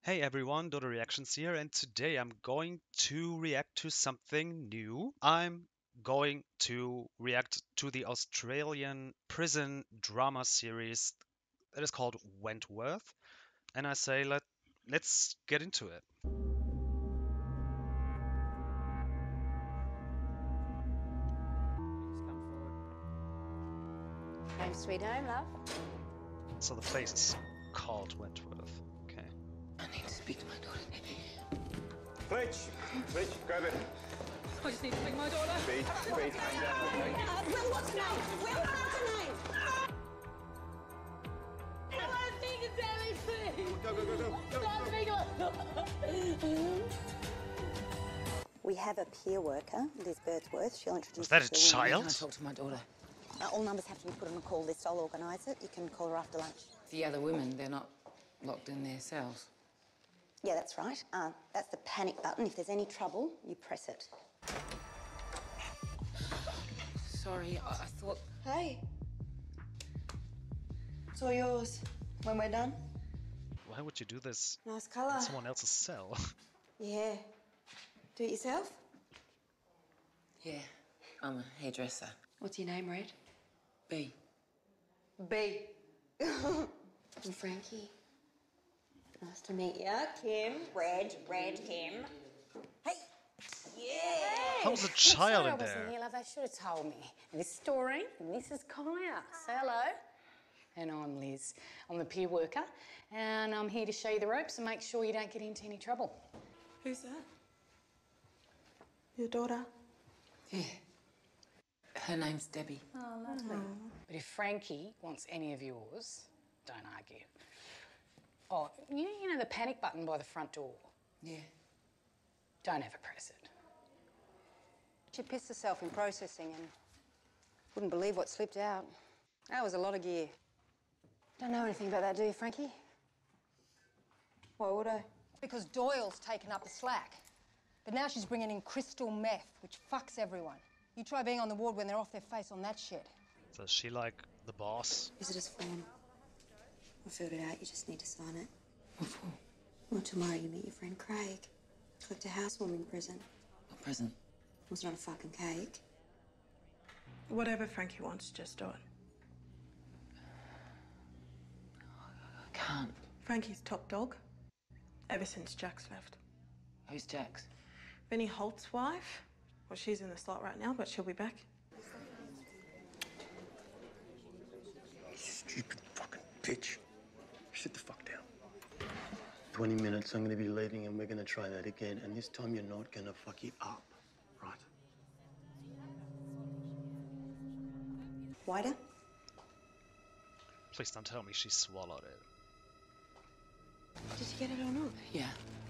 Hey everyone, Dodo Reactions here, and today I'm going to react to something new. I'm going to react to the Australian prison drama series that is called Wentworth, and I say let's get into it. Home sweet home, love. So the place is called Wentworth. Okay. I need to speak to my daughter. Bleach, grab it. I just need to speak to my daughter. Beat, hang down. Will, what's her name? Will, what's her name? I want to speak to Sammy, please. Go. We have a peer worker, Liz Birdsworth. She'll introduce Was that you a to the women. child? Can I talk to my daughter? All numbers have to be put on a call list. I'll organise it. You can call her after lunch. The other women, they're not locked in their cells. Yeah, that's right. That's the panic button. If there's any trouble, you press it. Sorry, I thought... Hey. It's all yours when we're done. Why would you do this Nice colour. in someone else's cell? Yeah. Do it yourself? Yeah, I'm a hairdresser. What's your name, Red? B. B. I'm Frankie. Nice to meet you. Kim. Red, Kim. Hey! Yeah! How was a child Sorry in I wasn't there? here, love. They should have told me. And this is Doreen, and this is Kaya. Say hello. And I'm Liz. I'm the peer worker, and I'm here to show you the ropes and make sure you don't get into any trouble. Who's that? Your daughter? Yeah. Her name's Debbie. Oh, lovely. But if Frankie wants any of yours, don't argue. Oh, you know the panic button by the front door? Yeah. Don't ever press it. She pissed herself in processing and wouldn't believe what slipped out. That was a lot of gear. Don't know anything about that, do you, Frankie? Why would I? Because Doyle's taken up the slack. But now she's bringing in crystal meth, which fucks everyone. You try being on the ward when they're off their face on that shit. So is she like the boss? Visitor's form. I filled it out. You just need to sign it. What for? Well, tomorrow you meet your friend Craig. Collect a housewarming present. A present. It's not a fucking cake. Whatever Frankie wants, just do it. I can't. Frankie's top dog, ever since Jack's left. Who's Jax? Benny Holt's wife. Well, she's in the slot right now, but she'll be back. Stupid fucking bitch. Sit the fuck down. 20 minutes, I'm gonna be leaving and we're gonna try that again. And this time you're not gonna fuck it up, right? Wider? Please don't tell me she swallowed it. Did you get it or not? Yeah.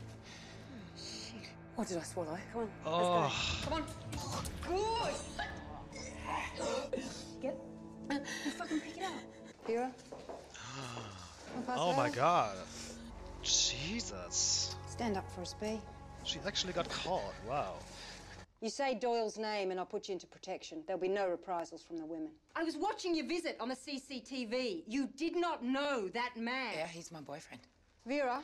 What did I swallow? Come on. Oh, Come on. Good. Get it. You fucking pick it up. Vera? oh my god. Jesus. Stand up for us, B. She actually got caught. Wow. You say Doyle's name and I'll put you into protection. There'll be no reprisals from the women. I was watching your visit on the CCTV. You did not know that man. Yeah, he's my boyfriend. Vera,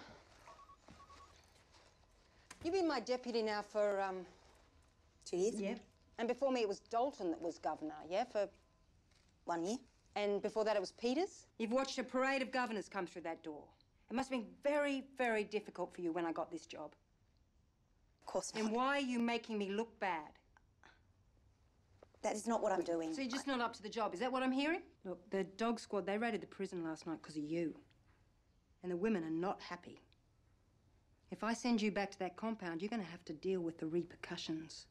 you've been my deputy now for, 2 years? Yeah. And before me it was Dalton that was governor, yeah, for 1 year. And before that it was Peters. You've watched a parade of governors come through that door. It must have been very, very difficult for you when I got this job. Of course not. And why are you making me look bad? That is not what I'm doing. So you're just not up to the job, is that what I'm hearing? Look, the dog squad, they raided the prison last night because of you. And the women are not happy. If I send you back to that compound, you're going to have to deal with the repercussions.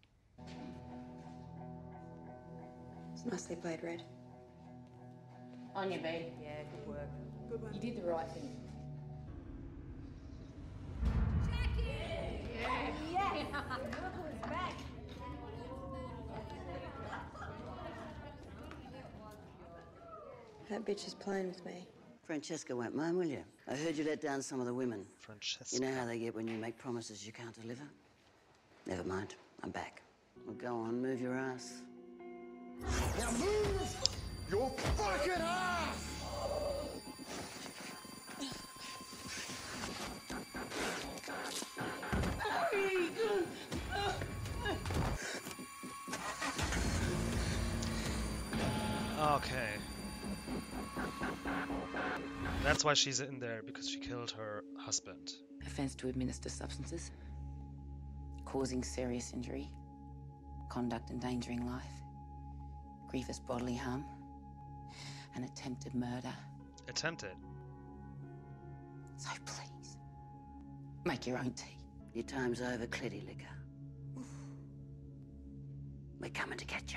It's nicely played, Red. On your B. Yeah, good work. Good one. You did the right thing. That bitch is playing with me. Francesca won't mind, will you? I heard you let down some of the women. Francesca. You know how they get when you make promises you can't deliver? Never mind, I'm back. Well, go on, move your ass. Now move your fucking ass! Okay. That's why she's in there, because she killed her husband. Offence to administer substances, causing serious injury, conduct endangering life, grievous bodily harm, and attempted murder. Attempted. So please, make your own tea. Your time's over, Clitty Liquor. We're coming to get you.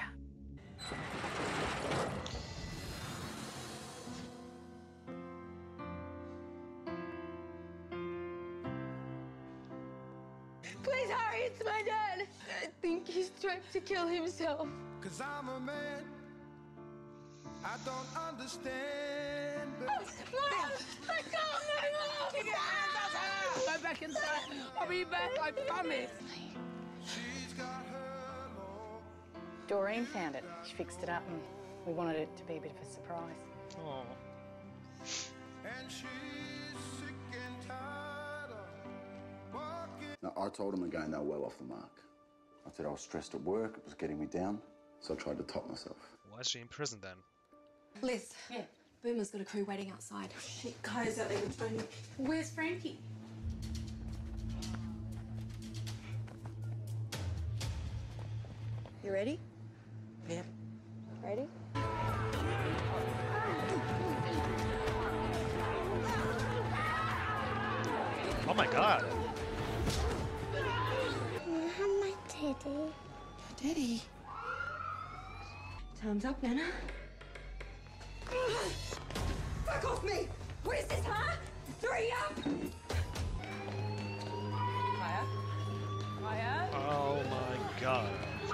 Please hurry, it's my dad. I think he's trying to kill himself. Cause I'm a man, I don't understand. But Mom, I can't, Mom! Keep your hands off her! Go back inside. I'll be back, I promise. she's got her law. Doreen found it. She fixed it up and we wanted it to be a bit of a surprise. Oh. And she's sick and tired of walking. Now, I told him again they were well off the mark. I said I was stressed at work, it was getting me down, so I tried to top myself. Why is she in prison then? Liz. Yeah. Boomer's got a crew waiting outside. Shit, Kaya's out there with Tony. Where's Frankie? You ready? Yeah. Ready? Oh my god. My teddy. Daddy. Time's up, Nana. Fuck off me! What is this, huh? 3 up! Kaya? Kaya? Oh my god.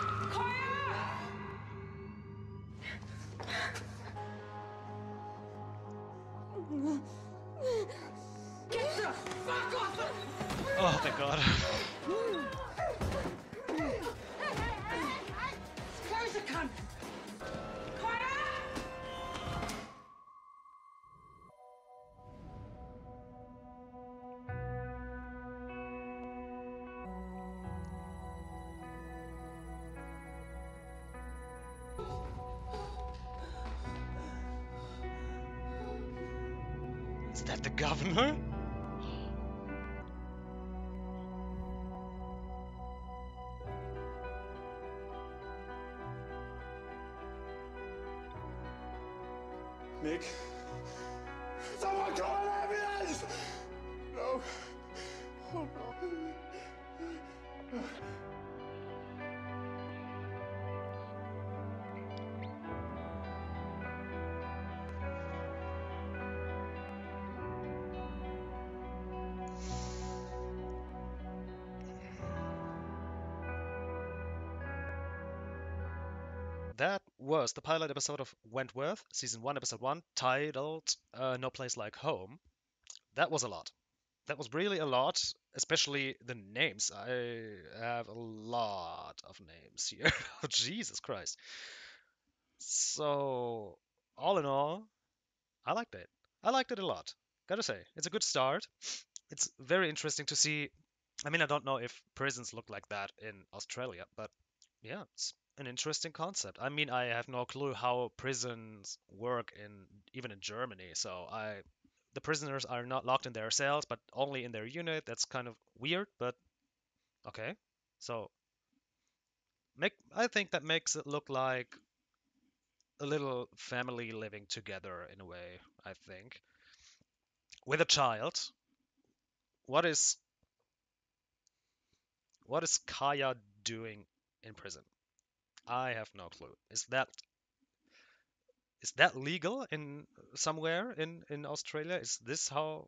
Get the fuck off! Oh thank god. Where's the cunt? Is that the governor? Nick, someone call an ambulance! No. Oh no. That was the pilot episode of Wentworth, season 1, episode 1, titled No Place Like Home. That was a lot. That was really a lot, especially the names. I have a lot of names here. Jesus Christ. So, all in all, I liked it. I liked it a lot. Gotta say, it's a good start. It's very interesting to see. I mean, I don't know if prisons look like that in Australia, but yeah, it's an interesting concept. I mean, I have no clue how prisons work even in Germany. So the prisoners are not locked in their cells, but only in their unit. That's kind of weird, but okay. So I think that makes it look like a little family living together in a way, I think. With a child. What is Kaya doing in prison? I have no clue. Is that legal in somewhere in Australia? Is this how?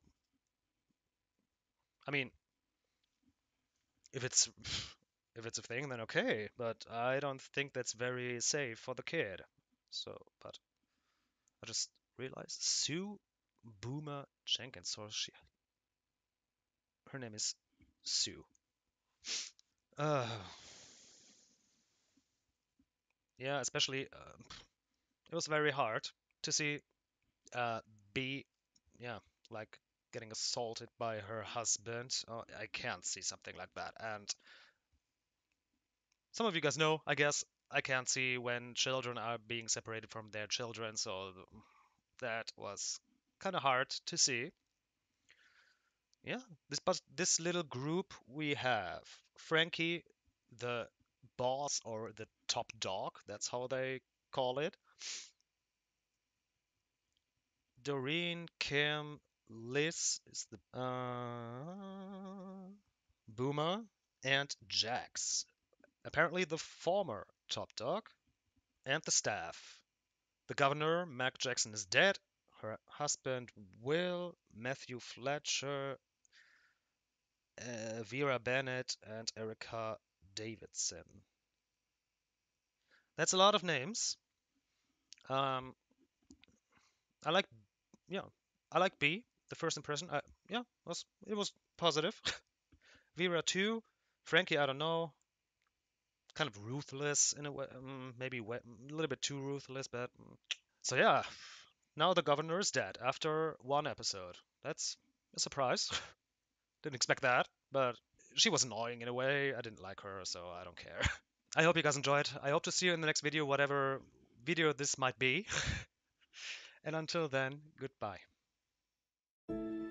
I mean, if it's if it's a thing, then okay. But I don't think that's very safe for the kid. So, but I just realized Sue Boomer Jenkins. So her name is Sue. Uh, yeah, especially it was very hard to see B, yeah, like getting assaulted by her husband. Oh, I can't see something like that. And some of you guys know, I guess, I can't see when children are being separated from their children, so that was kind of hard to see. Yeah, this little group we have Frankie, the boss or the top dog, that's how they call it. Doreen, Kim, Liz is the Boomer, and Jax. Apparently the former top dog, and the staff. The governor, Mac Jackson, is dead. Her husband, Will, Matthew Fletcher, Vera Bennett, and Erica Davidson. That's a lot of names. Um, I like, yeah, I like B. The first impression, yeah, it was positive. Vera too. Frankie, I don't know, kind of ruthless in a way, maybe a little bit too ruthless, but so yeah. Now the governor is dead after one episode. That's a surprise. Didn't expect that, but she was annoying in a way. I didn't like her, so I don't care. I hope you guys enjoyed. I hope to see you in the next video, whatever video this might be. And until then, goodbye.